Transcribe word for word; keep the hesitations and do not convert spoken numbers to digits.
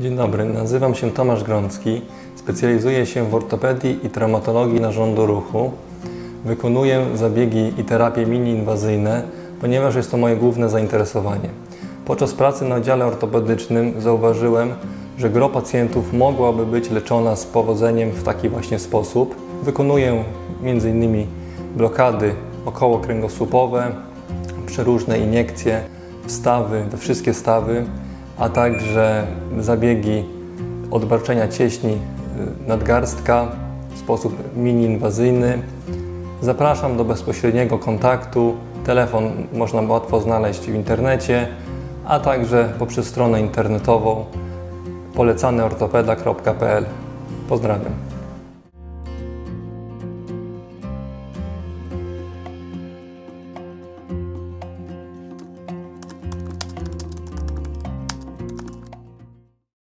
Dzień dobry, nazywam się Tomasz Grącki, specjalizuję się w ortopedii i traumatologii narządu ruchu. Wykonuję zabiegi i terapie mini-inwazyjne, ponieważ jest to moje główne zainteresowanie. Podczas pracy na oddziale ortopedycznym zauważyłem, że gro pacjentów mogłaby być leczona z powodzeniem w taki właśnie sposób. Wykonuję między innymi blokady okołokręgosłupowe, przeróżne iniekcje, wstawy, we wszystkie stawy, a także zabiegi odbarczenia cieśni nadgarstka w sposób mini-inwazyjny. Zapraszam do bezpośredniego kontaktu. Telefon można łatwo znaleźć w internecie, a także poprzez stronę internetową polecany ortopeda kropka p l. Pozdrawiam.